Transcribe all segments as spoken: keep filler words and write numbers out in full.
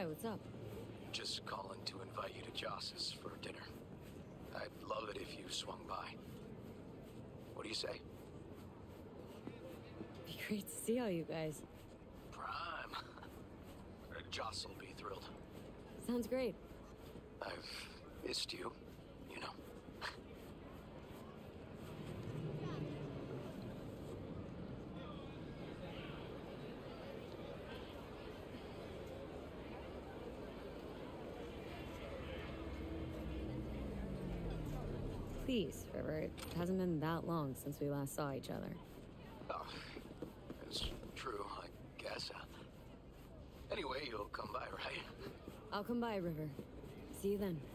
Hi, what's up? Just calling to invite you to Joss's for dinner. I'd love it if you swung by. What do you say? Be great to see all you guys. Prime. Joss will be thrilled. Sounds great. I've missed you, you know. Please, River, it hasn't been that long since we last saw each other. Oh, it's true, I guess. Uh, anyway, you'll come by, right? I'll come by, River. See you then.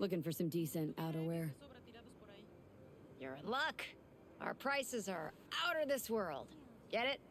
Looking for some decent outerwear. You're in luck. Our prices are out of this world. Get it?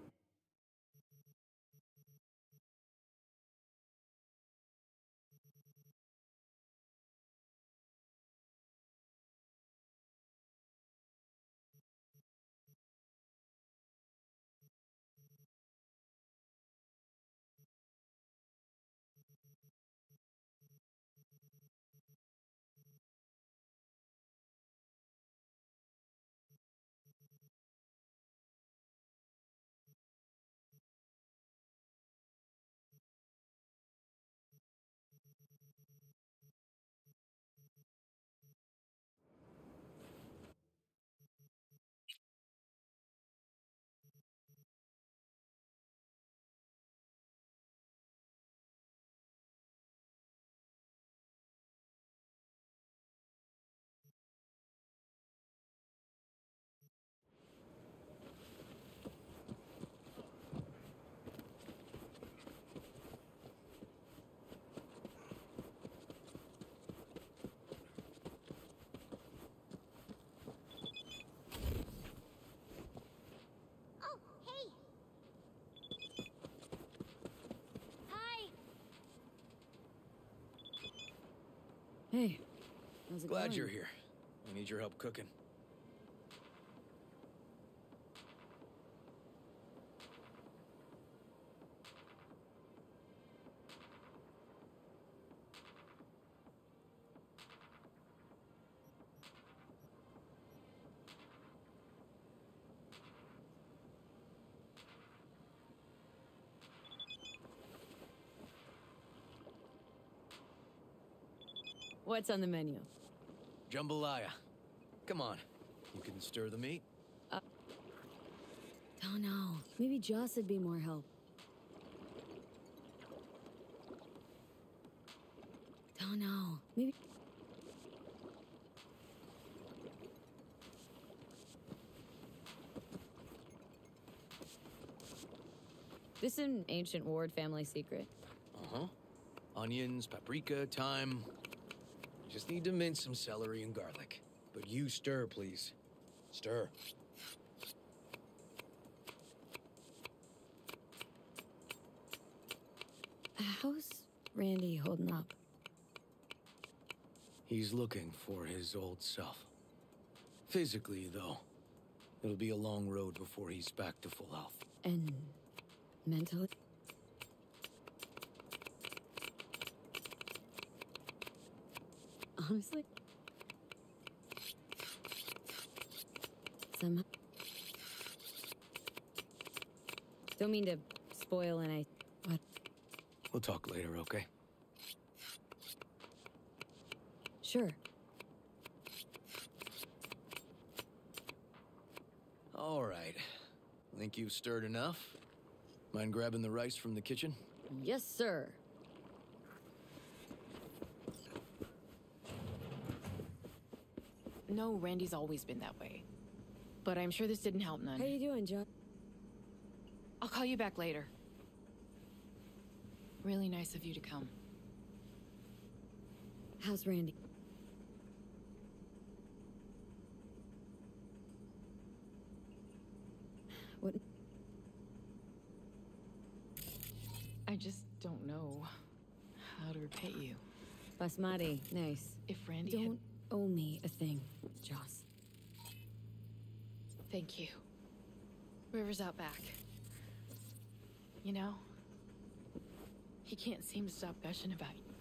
Oh, hey. Hi. Hey, how's it Glad going? you're here. I need your help cooking. What's on the menu? Jambalaya. Come on. You can stir the meat? Don't know. Maybe Joss would be more help. Don't know. Maybe... This an ancient Ward family secret. Uh-huh. Onions, paprika, thyme. Just need to mince some celery and garlic. But you stir, please. Stir. How's Randy holding up? He's looking for his old self. Physically, though. It'll be a long road before he's back to full health. And mentally? Honestly? Somehow... Don't mean to spoil and I... What? We'll talk later, okay? Sure. All right. Think you've stirred enough? Mind grabbing the rice from the kitchen? Yes, sir. No, Randy's always been that way. But I'm sure this didn't help none. How you doing, Joss? I'll call you back later. Really nice of you to come. How's Randy? What? I just don't know how to repay you. Basmati, nice. If Randy Don't owe me a thing, Joss. had... Thank you. River's out back. You know, he can't seem to stop gushing about you.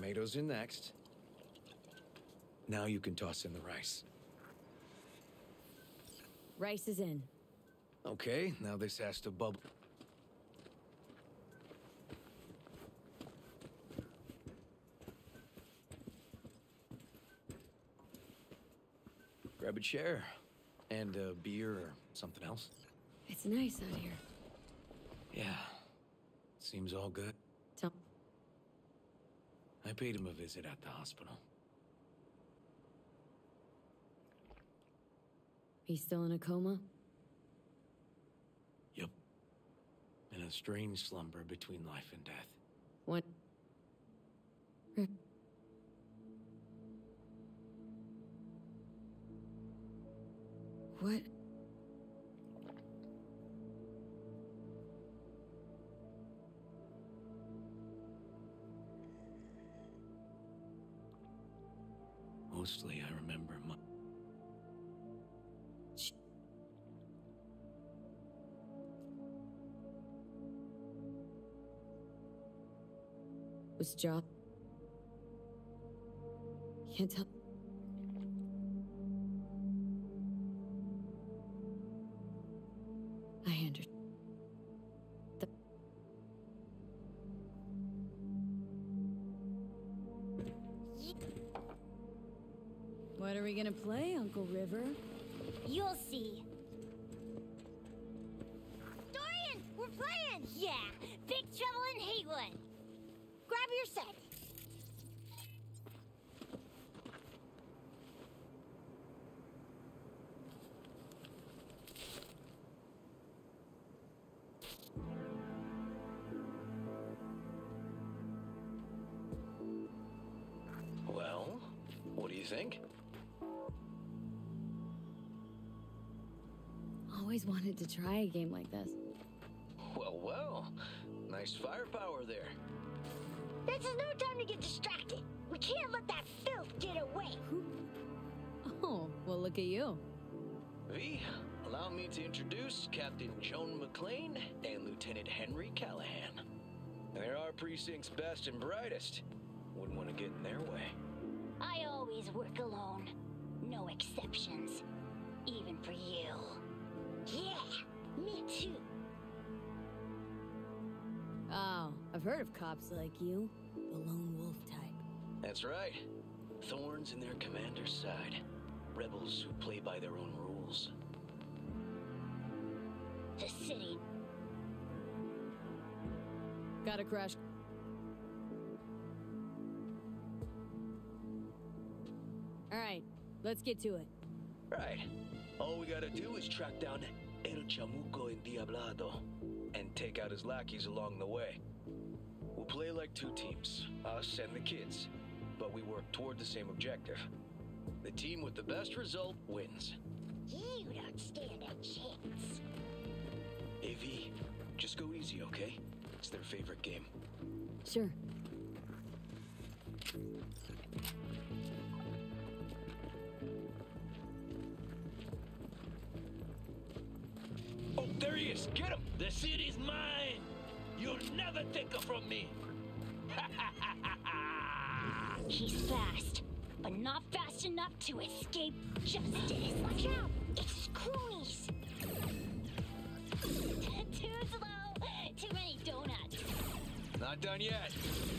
Tomatoes in next. Now you can toss in the rice. Rice is in. Okay, now this has to bubble. Grab a chair. And a beer or something else. It's nice out here. Yeah. Seems all good. Tell I paid him a visit at the hospital. He's still in a coma? Yup. In a strange slumber between life and death. What? Rip. What? Mostly I remember my... Shh. Was job? Can't tell. I understand. The What are we gonna play, Uncle River? You'll see. Dorian, we're playing! Yeah, Big Trouble in Haywood. Grab your set. Well, what do you think? Always wanted to try a game like this. Well, well. Nice firepower there. This is no time to get distracted. We can't let that filth get away. Oh, well, look at you. V, allow me to introduce Captain Joan McLean and Lieutenant Henry Callahan. They're our precinct's best and brightest. Wouldn't want to get in their way. I always work alone. No exceptions. Even for you. Yeah, me too. Oh, I've heard of cops like you. The lone wolf type. That's right. Thorns in their commander's side. Rebels who play by their own rules. The city. Gotta crash. Alright, let's get to it. Right. All we gotta do is track down El Chamuco Endiablado and take out his lackeys along the way. We'll play like two teams, us and the kids, but we work toward the same objective. The team with the best result wins. You don't stand a chance. A V, just go easy, okay? It's their favorite game. Sure. Oh, there he is! Get him! The city's mine! You'll never take her from me! He's fast, but not fast enough to escape justice. Watch out! It's cronies! Too slow! Too many donuts! Not done yet.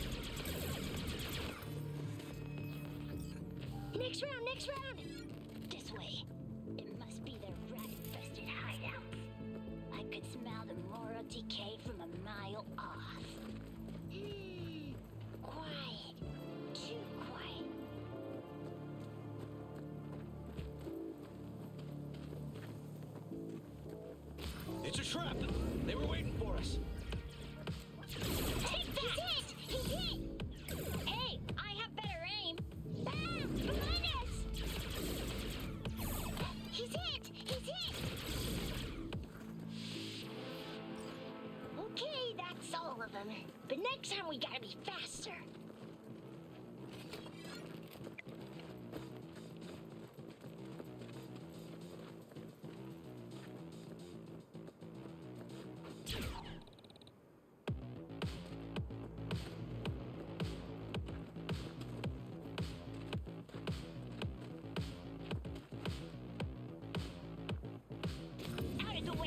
Next round, next round! This way. It must be their rat-infested hideout. I could smell the moral decay from a mile off. Hmm. Quiet. Too quiet. It's a trap! They were waiting for us. Take that! He's hit! He's hit! Hey, I have better aim. Ah! Behind us! He's hit! He's hit! Okay, that's all of them. But next time we gotta be faster.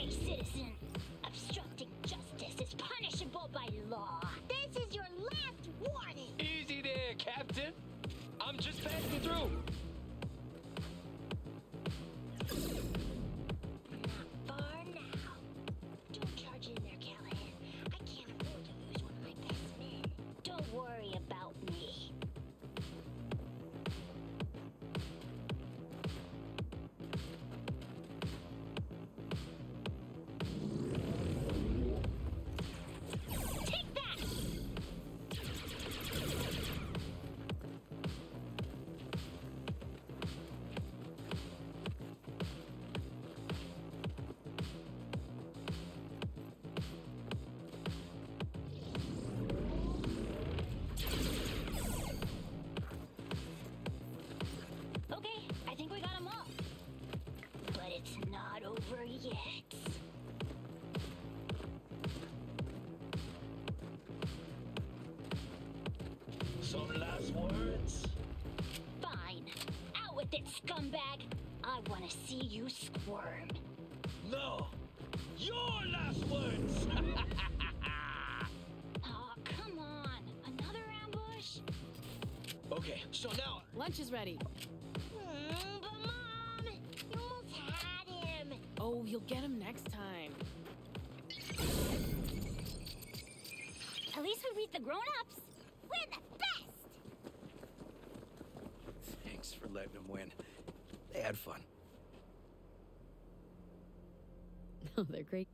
way, citizen. Obstructing justice is punishable by law. This is your last warning. Easy there, Captain. I'm just passing through. Not far now. Don't charge in there, Callahan. I can't afford to lose one of my best men. Don't worry about me. Take that! Okay, I think we got them all. But it's not over yet. Some last words? Fine. Out with it, scumbag. I want to see you squirm. No. Your last words. Oh, come on. Another ambush? Okay, so now Lunch is ready. Mm, but Mom, you almost had him. Oh, you'll get him next time. At least we beat the grown-ups. We're the best. thanks for letting them win. They had fun. Oh, they're great.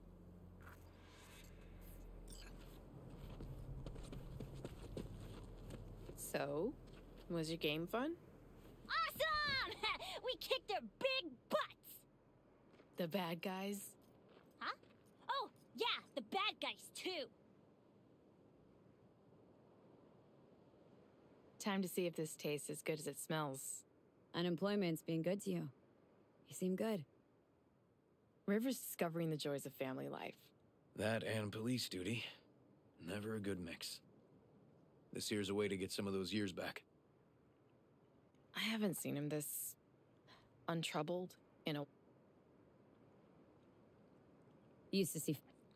So, was your game fun? Awesome! We kicked their big butts. The bad guys? Huh? Oh, yeah, the bad guys, too. Time to see if this tastes as good as it smells. Unemployment's being good to you. You seem good. River's discovering the joys of family life. That and police duty. Never a good mix. This here's a way to get some of those years back. I haven't seen him this untroubled in a... Used to see.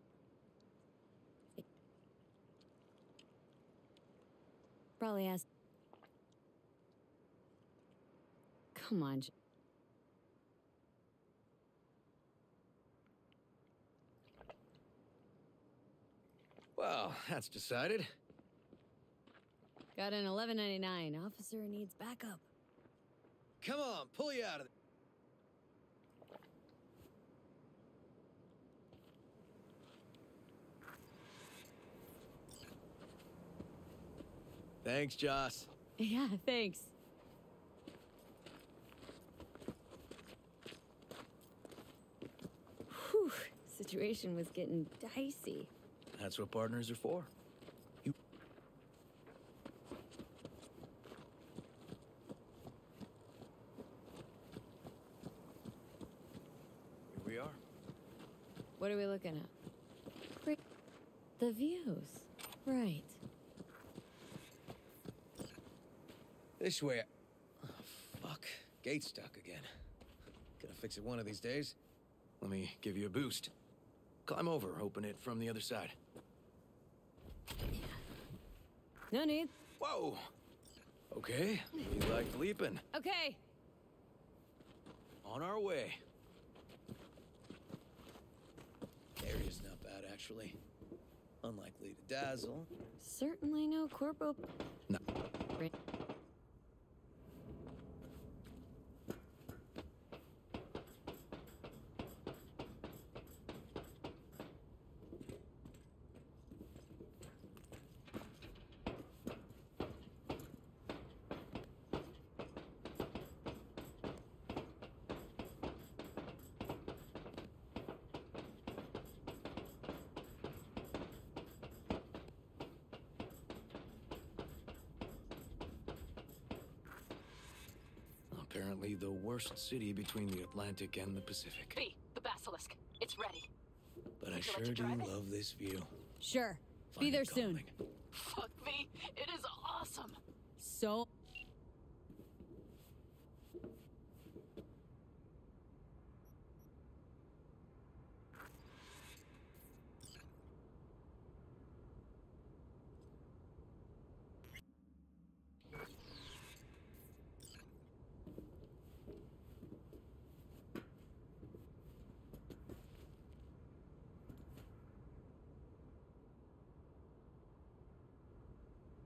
Probably asked. Come on. J- Well, that's decided. Got an eleven ninety-nine. Officer needs backup. Come on, pull you out of there. Thanks, Joss. Yeah, thanks. Whew. Situation was getting dicey. That's what partners are for. You. Here we are. What are we looking at? Great. The views. Right. This way. Oh, fuck. Gate's stuck again. Gonna fix it one of these days. Let me give you a boost. Climb over, open it from the other side. No need. Whoa! Okay, we like leaping. Okay. On our way. Area's not bad, actually. Unlikely to dazzle. Certainly no corpo. No. Right. Apparently the worst city between the Atlantic and the Pacific. B, the Basilisk. It's ready. But I Would you sure like to do drive it? love this view. Sure. Find Be there it soon. calming. Fuck me. It is awesome. So.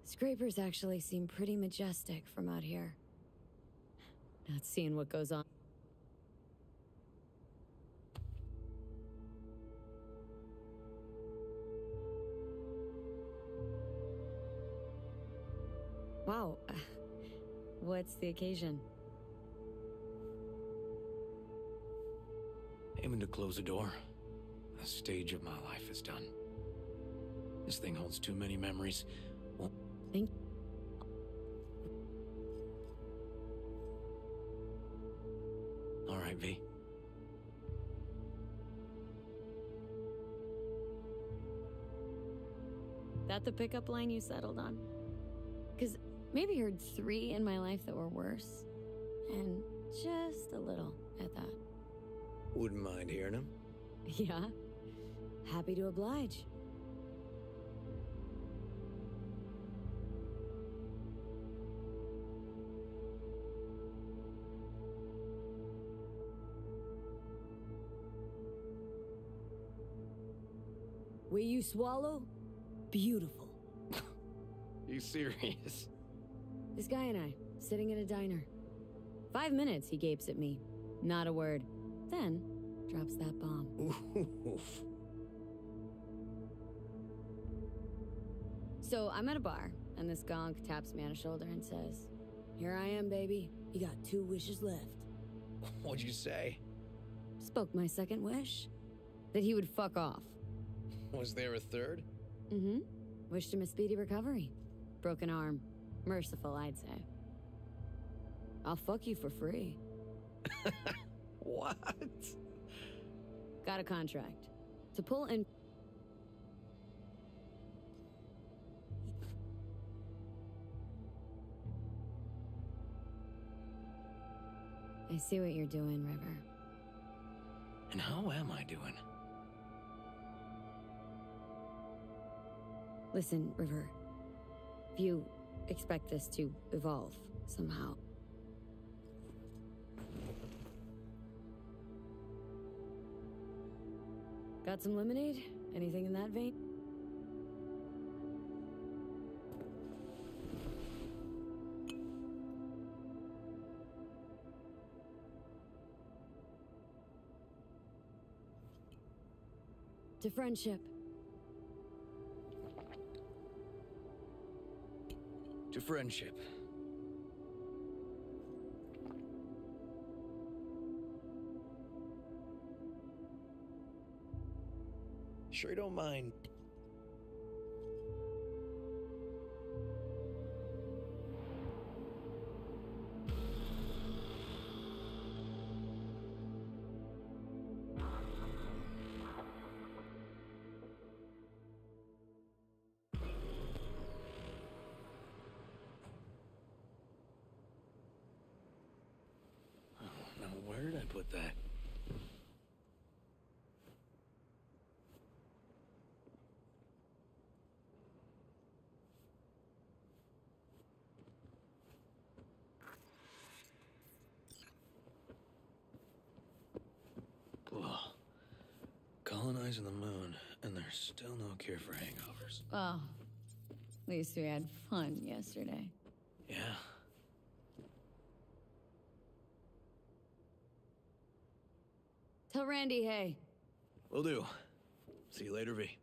Scrapers actually seem pretty majestic from out here. Not seeing what goes on. Wow. What's the occasion? Aiming to close the door. A stage of my life is done. This thing holds too many memories. Well, Thank all right, V. That the pickup line you settled on? Because maybe heard three in my life that were worse. And just a little at that. Wouldn't mind hearing him. Yeah. Happy to oblige. Will you swallow? Beautiful. You serious? This guy and I, sitting at a diner. Five minutes, he gapes at me. Not a word. Then, drops that bomb. Oof. So, I'm at a bar, and this gonk taps me on the shoulder and says, "Here I am, baby. You got two wishes left." What'd you say? Spoke my second wish. That he would fuck off. Was there a third? Mm-hmm. Wished him a speedy recovery. Broken arm. Merciful, I'd say. I'll fuck you for free. What? Got a contract. To pull in... I see what you're doing, River. And how am I doing? Listen, River. If you expect this to evolve somehow... Got some lemonade? Anything in that vein? To friendship. To friendship. Sure don't mind. Oh, now where did I put that? Colonizing the moon, and there's still no cure for hangovers. Well, at least we had fun yesterday. Yeah. Tell Randy, hey. Will do. See you later, V.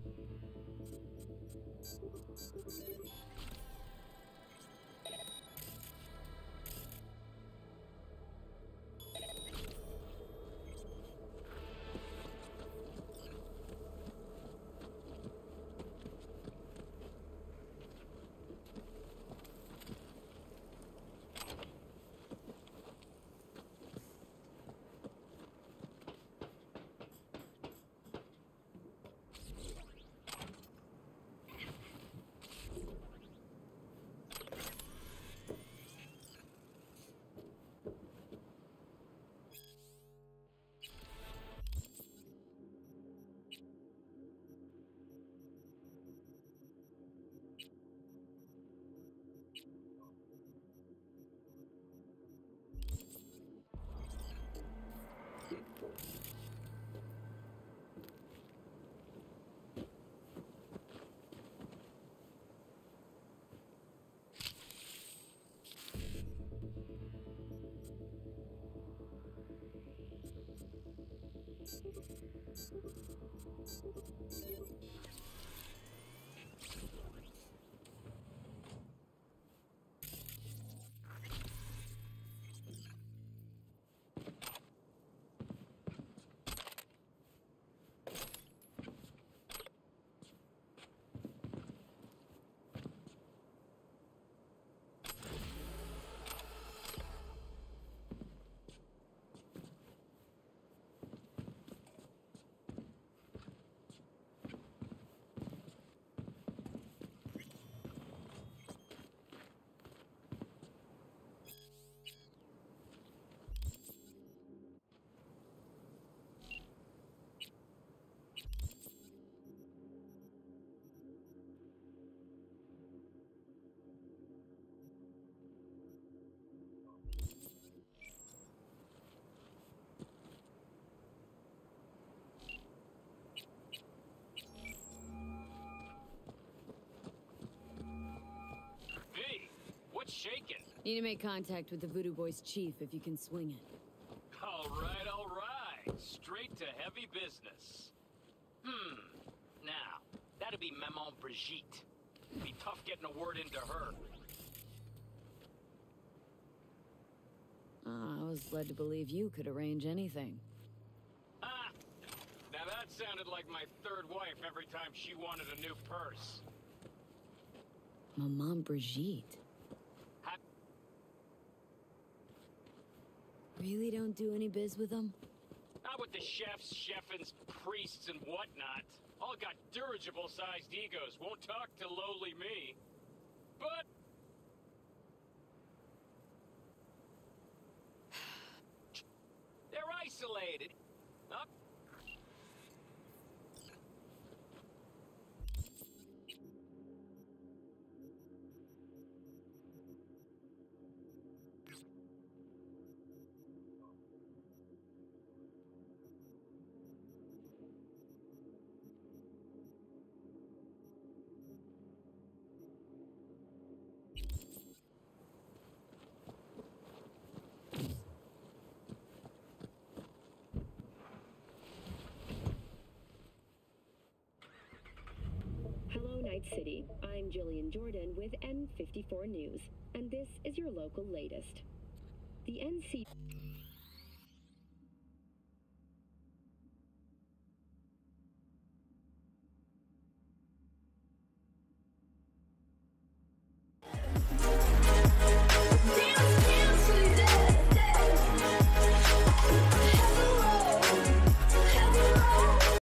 Shaking. Need to make contact with the Voodoo Boys chief if you can swing it. All right, all right. Straight to heavy business. Hmm. Now, that'd be Maman Brigitte. Be tough getting a word into her. Ah, I was led to believe you could arrange anything. Ah! Now that sounded like my third wife every time she wanted a new purse. Maman Brigitte. Really don't do any biz with them? Not with the chefs, cheffins, priests, and whatnot. All got dirigible-sized egos, won't talk to lowly me. But... they're isolated. Huh? Night City. I'm Jillian Jordan with N fifty-four News, and this is your local latest. The N C...